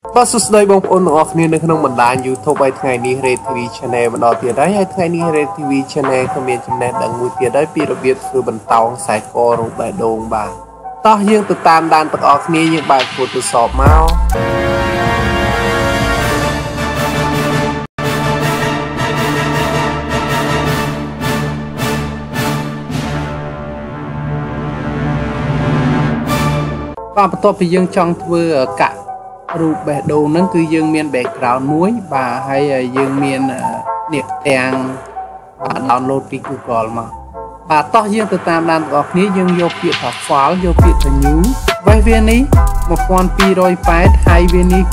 បាទសួស្តីបងប្អូនទាំងអស់គ្នានៅក្នុងបណ្ដាញ YouTube ហើយថ្ងៃនេះ Rad TV Channel ម្ដងទៀតហើយថ្ងៃនេះ Rad TV Channel ក៏មានចំណេះដឹងមួយទៀតហើយពីរបៀបធ្វើបន្តោងខ្សែករូបបេះដូងបាទតោះយើងទៅតាមដានទាំងអស់គ្នាយើងបើកគួរទស្សន៍មកបាទបន្ទាប់ពីយើងចង់ធ្វើកាក់រូបបេះដូងហ្នឹងគឺយើងមាន background មួយបាទហើយយើងមាននេះទាំង download ពី Google មកបាទតោះយើងទៅតាមដានបងប្អូនគ្នាយើងយកពាក្យថា file យកពាក្យថា new វេះវានេះ1280ហើយវានេះ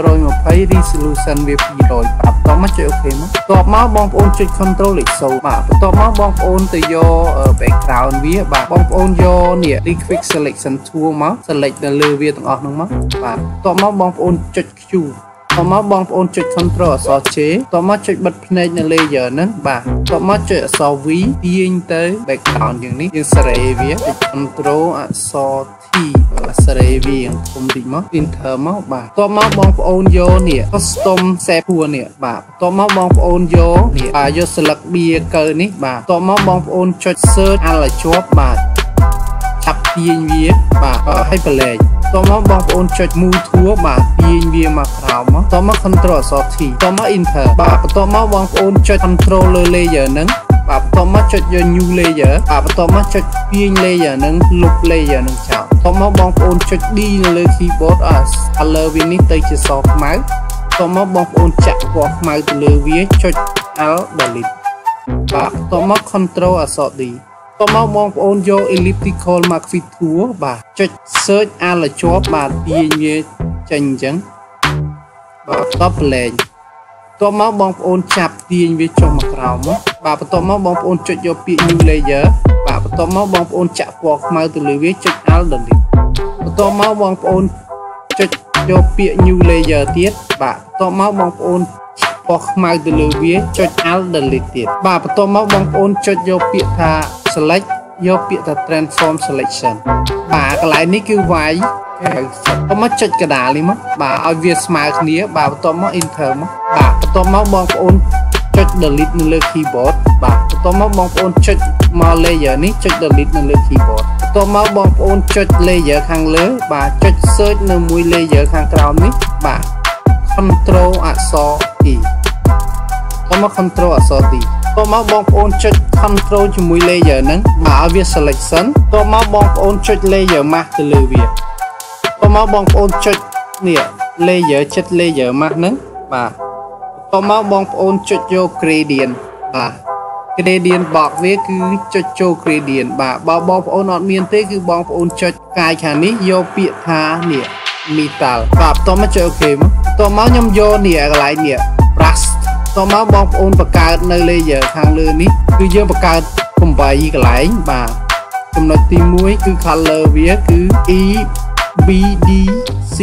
720 resolution វា200បាទតោះមកចុច OK មកតបមកបងប្អូនចុច control លេខ0បាទបន្ទាប់មកបងប្អូនទៅយក background វាបាទបងប្អូនយកនេះ quick selection tool មក select នៅលើវាទាំងអស់ហ្នឹងមកបាទបន្ទាប់មកបងប្អូនចុច Q តោះមកបងប្អូនចុច control អក្សរ J តោះមកចុចបិទភ្នែកនៅ layer ហ្នឹងបាទតោះមកចុចអក្សរ V ទាញទៅ background យ៉ាងនេះយើងសេរីវាចុច control អក្សរ T សេរីវាធំតិចមក enter មកបាទតោះមកបងប្អូនយកនេះ custom shape ពួរនេះបាទតោះមកបងប្អូនយកនេះយក select បៀកើនេះបាទតោះមកបងប្អូនចុច search ឲ្យជាប់បាទចាប់ទាញវាបាទឲ្យប្រឡែកតោះមកបងប្អូនចុច move tool បាទទាញវាមកក្រោមមកតោះមក control អក្សរ T តោះមក enter បាទបន្ទាប់មកបងប្អូនចុច control លើ layer ហ្នឹងបាទបន្ទាប់មកចុចយក new layer បាទបន្ទាប់មកចុចទាញ layer ហ្នឹងលុប layer ហ្នឹងចោលបន្ទាប់មកបងប្អូនចុច D នៅលើ keyboard color វានេះទៅជាសខ្មៅបន្ទាប់មកបងប្អូនចាក់ពណ៌ខ្មៅទៅលើវាចុច L delete បាទបន្ទាប់មក control អក្សរ Dតោះមកបងប្អូនយក elliptical marquee tool បាទចុច search អាលជាប់បាទទាញវាចេញអញ្ចឹងបាទតបលែងតោះមកបងប្អូនចាប់ទាញវាចុះមកក្រោមមកបាទបន្ទាប់មកបងប្អូនចុចយកពាក្យ new layer បាទបន្ទាប់មកបងប្អូនចាក់ពណ៌ខ្មៅទៅលើវាចុច alt delete បន្ទាប់មកបងប្អូនចុចយកពាក្យ new layer ទៀតបាទបន្ទាប់មកបងប្អូនពណ៌ខ្មៅទៅលើវាចុច alt delete ទៀតបាទបន្ទាប់មកបងប្អូនចុចយកពាក្យថា select យកពាក្យថា transform selection បាទកន្លែងនេះគឺវាយទៅមកចុចកដាលនេះមកបាទឲ្យវាស្មើគ្នាបាទបន្ទាប់មក enter មកបាទបន្ទាប់មកបងប្អូនចុច delete នៅលើ keyboard បាទបន្ទាប់មកបងប្អូនចុចមក layer នេះចុច delete នៅលើ keyboard បន្ទាប់មកបងប្អូនចុច layer ខាងលើបាទចុច search នៅមួយ layer ខាងក្រោមនេះបាទ control អក្សរ E បន្ទាប់មក control អក្សរ D តោះមកបងប្អូនចុច control ជាមួយ layer ហ្នឹងបាទឲ្យវា selection តោះមកបងប្អូនចុច layer mask ទៅលើវាតោះមកបងប្អូនចុចនេះ layer ចិត្ត layer mask ហ្នឹងបាទតោះមកបងប្អូនចុចយក gradient បាទ gradient box វាគឺចុចចូល gradient បាទបើបងប្អូនអត់មានទេគឺបងប្អូនចុចកាយខាងនេះយកពាក្យថានេះ metal បាទតោះមកចុច OK មកតោះមកខ្ញុំយកនេះកន្លែងនេះ brush តោះមកបងប្អូនបង្កើតនៅ layer ខាងលើនេះគឺយើងបង្កើត8កន្លែងបាទចំណុចទី1គឺ color វាគឺ E B D C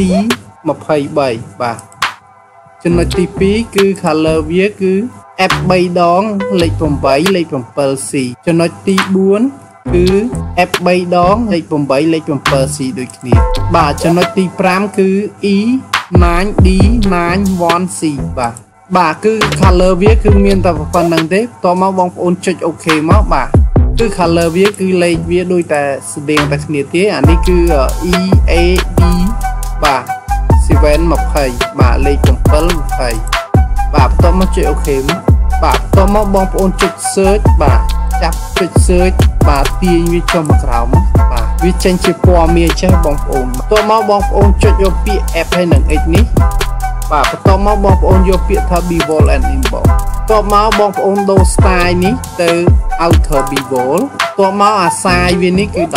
23បាទចំណុចទី2គឺ color វាគឺ F 3ដងលេខ8លេខ 7C ចំណុចទី4គឺ F 3ដងលេខ8លេខ 7C ដូចគ្នាបាទចំណុចទី5គឺ E 9 D 9 1C បាទគឺ color វាគឺមានតែប៉ុណ្្នឹងទេតោះមកបងប្អូនចុច OK មកបាទគឺ color វាគឺលេខវាដូចតែស្តៀងតែគ្នាទេអានេះគឺ E A D បាទ720បាទលេខ720បាទបន្ទាប់មកចុច OK មកបាទបន្ទាប់មកបងប្អូនចុច search បាទចាប់ចុច search បាទទាញវាចុះមកក្រោមបាទវាចេញជាពណ៌មាសចេះបងប្អូនបន្ទាប់មកបងប្អូនចុចយកពាក្យ F ហើយនិង X នេះបាទបន្ទាប់មកបងប្អូនយកពាក្យថា bevel and inbox បន្ទាប់មកបងប្អូនដូរ style នេះទៅ outer bevel បន្ទាប់មកអា size វានេះគឺ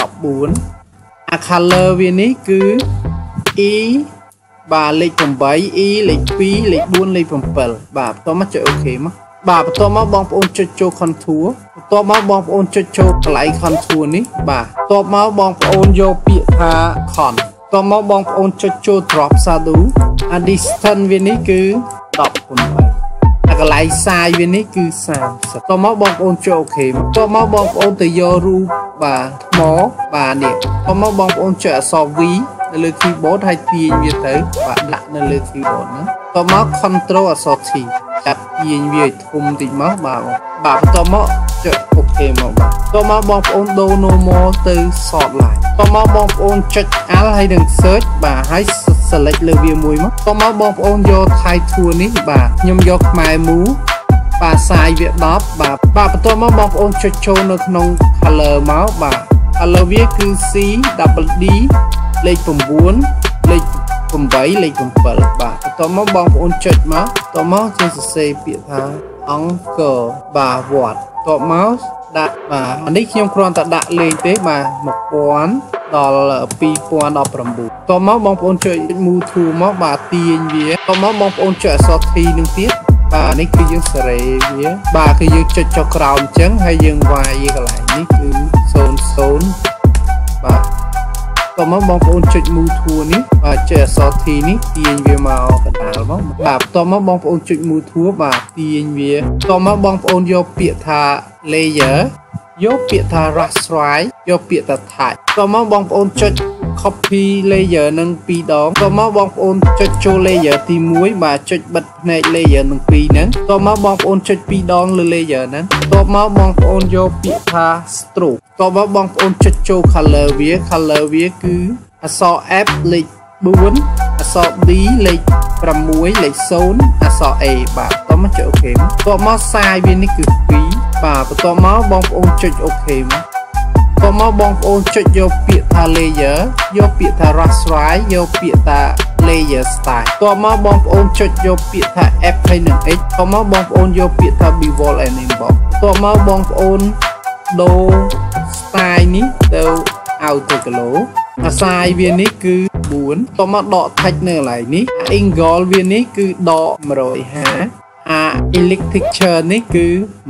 14អា color វានេះគឺ E បាទលេខ8 E លេខ2លេខ4លេខ7បាទបន្ទាប់មកចុច OK មកបាទបន្ទាប់មកបងប្អូនចុចចូល contour បន្ទាប់មកបងប្អូនចុចចូលកន្លែង contour នេះបាទបន្ទាប់មកបងប្អូនយកពាក្យថា con បន្ទាប់មកបងប្អូនចុចចូល drop shadow អា distance វានេះគឺ18អាកន្លែង size វានេះគឺ30បន្ទាប់មកបងប្អូនចុច OK បន្ទាប់មកបងប្អូនទៅយករូបបាទថ្មបាទនេះបន្ទាប់មកបងប្អូនចុចអក្សរ V នៅលើ keyboard ហើយទាញវាទៅបាទដាក់នៅលើ keyboard ហ្នឹងតមក control អក្សរ T ចាប់ទាញវាឲ្យធំតិចមកបាទបន្ទាប់មកចុច OK មកបាទតមកបងប្អូនដូរ normal ទៅ short line តមកបងប្អូនចុច Alt ហើយនឹង search បាទហើយ select លើវាមួយមកតមកបងប្អូនយក title នេះបាទខ្ញុំយកខ្មែរមូបាទសាយវា10បាទបន្ទាប់មកបងប្អូនចុចចូលនៅក្នុង color មកបាទ color វាគឺ C double D លេខ 9 លេខ 8 លេខ 7 បាទបន្ទាប់មកបងប្អូនចុចមកបន្ទាប់មកជាសរសេរពាក្យថាអង្គរបាទវត្តបន្ទាប់មកដាក់បាទអានេះខ្ញុំគ្រាន់តែដាក់លេខទេបាទ1000ដល់2019បន្ទាប់មកបងប្អូនចុច move to មកបាទទាញវាបន្ទាប់មកបងប្អូនចុចអក្សរ T នឹងទៀតបាទនេះគឺយើងសេរីវាបាទគឺយើងចុចចុះក្រោមអញ្ចឹងហើយយើងវាយកន្លែងនេះគឺ00បាទតោះមកបងប្អូនចុច move to នេះបាទចុចអក្សរ T នេះទាញវាមកកណ្ដាលមកបាទបន្ទាប់មកបងប្អូនចុច move to បាទទាញវាបន្ទាប់មកបងប្អូនយកពាក្យថា layer យកពាក្យថា raster យកពាក្យថា tag បន្ទាប់មកបងប្អូនចុច copy layer នឹង2ដងបន្ទាប់មកបងប្អូនចុចចូល layer ទី1បាទចុចបិទភ្នែក layer នឹង2ហ្នឹងបន្ទាប់មកបងប្អូនចុច2ដងលើ layer ហ្នឹងបន្ទាប់មកបងប្អូនយកពាក្យថា stroke បន្ទាប់មកបងប្អូនចុចចូល color វាគឺអក្សរ F លេខ4អក្សរ D លេខ6លេខ0អក្សរ A បាទបន្ទាប់មកចុច OK បន្ទាប់មកសាយវានេះគឺ2បាទបន្ទាប់មកបងប្អូនចុច OK មកតមកបងប្អូនចុចយកពាក្យថា layer យកពាក្យថា raster យកពាក្យថា layer style តមកបងប្អូនចុចយកពាក្យថា F ហើយនឹង X តមកបងប្អូនយកពាក្យថា bevel and inbox តមកបងប្អូនដូរ style នេះទៅ outer glow អាសាយវានេះគឺ4តមកដក text នៅកន្លែងនេះ angle វានេះគឺដក150electric chair នេះគឺ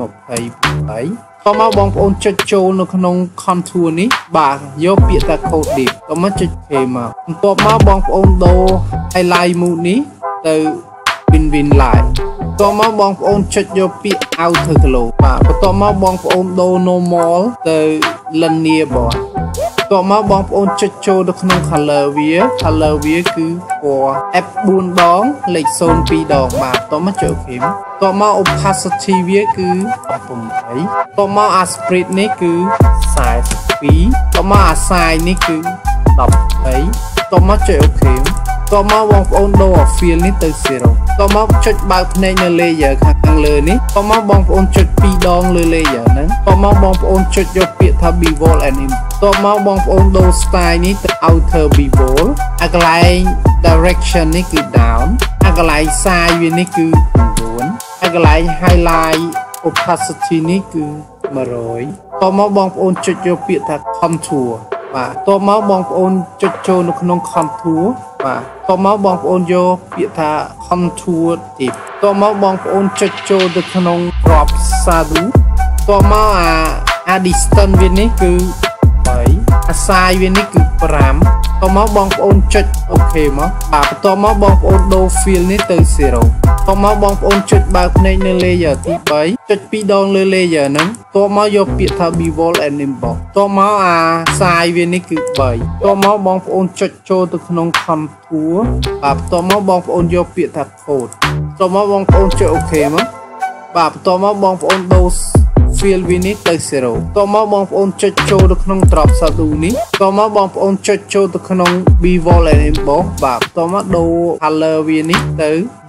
28តមកបងប្អូនចុចចូលនៅក្នុង contour នេះបាទយកពាក្យថា code deep តមកចុច OK មកបន្ទាប់មកបងប្អូនដូរ highlight mode នេះទៅ win line តមកបងប្អូនចុចយកពាក្យ outer glow បាទបន្ទាប់មកបងប្អូនដូរ normal ទៅ linear board តមកបងប្អូនចុចចូលទៅក្នុង color វាគឺពណ៌ F4 ដងលេខ0 2ដងបាទតមកចុច OK តមក opacity វាគឺ18តមក aspect នេះគឺ42តមក size នេះគឺ13តមកចុច OK តមកបងប្អូនដូរ fill នេះទៅ0តមកចុចបើកភ្នែកនៅ layer ខាងលើនេះតមកបងប្អូនចុច2ដងលើ layer ហ្នឹងតមកបងប្អូនចុចយកពាក្យថា bevel and inbox តមកបងប្អូនដូរ style នេះទៅ outer bevel អាកន្លែង direction នេះគឺ down អាកន្លែង size វានេះគឺ9អាកន្លែង highlight opacity នេះគឺ100តមកបងប្អូនចុចយកពាក្យថា contour បាទតមកបងប្អូនចុចចូលនៅក្នុង contour បាទតមកបងប្អូនយកពាក្យថា contour ទៀតតមកបងប្អូនចុចចូលទៅក្នុង crop shadow តមកអា distance វានេះគឺ3អា size វានេះគឺ5តមកបងប្អូនចុច OK មកបាទបន្ទាប់មកបងប្អូនដូរ fill នេះទៅ0តមកបងប្អូនចុចបើកភ្នែកនៅ layer ទី3ចុច2ដងលើ layer ហ្នឹងតមកយកពាក្យថា bevel and inbox តមកអា size វានេះគឺ3តមកបងប្អូនចុចចូលទៅក្នុង contour បាទបន្ទាប់មកបងប្អូនយកពាក្យថា code តមកបងប្អូនចុច OK មកបាទបន្ទាប់មកបងប្អូនដូរ fill វានេះទៅ0តមកបងប្អូនចុចចូលទៅក្នុង drop shadow នេះតមកបងប្អូនចុចចូលទៅក្នុង bevel and inbox បាទតមកដូរ color វានេះទៅ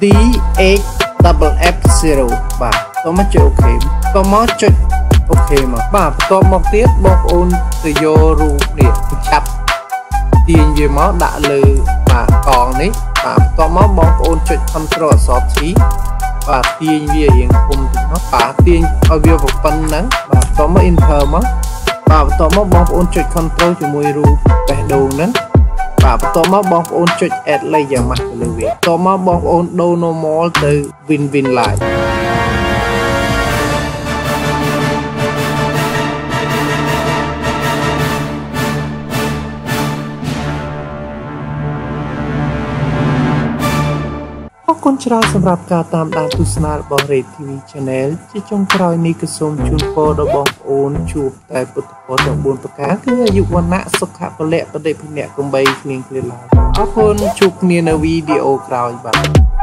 DHFF0 បាទតមកចុច OK តមកចុច OK មកបាទបន្ទាប់មកទៀតបងប្អូនទៅយករូបនេះចាប់ទាញវាមកដាក់លើបាទកងនេះបាទបន្ទាប់មកបងប្អូនចុច Ctrl អក្សរ T បាទទាញវារៀងគុំតិចមកបាទទាញឲ្យវាប៉ុណ្ណឹងបាទបន្ទាប់មក enter មកបាទបន្ទាប់មកបងប្អូនចុច control ជាមួយរូបបេះដូងហ្នឹងបាទបន្ទាប់មកបងប្អូនចុច add layer mask ទៅលើវាបន្ទាប់មកបងប្អូនដូរ normal ទៅ win line អូគុណច្រើនសម្រាប់ការតាមដានទស្សនារបស់ Rad TV Channel ជាចុងក្រោយនេះក៏សូមជូនពរដល់បងប្អូនជួបតែពុទ្ធពរទាំង4ប្រការគឺអាយុវណ្ណៈសុខៈពលៈបដិភៈកំបីគ្លៀងគ្លាឡើយអរគុណជួបគ្នានៅវីដេអូក្រោយបាទ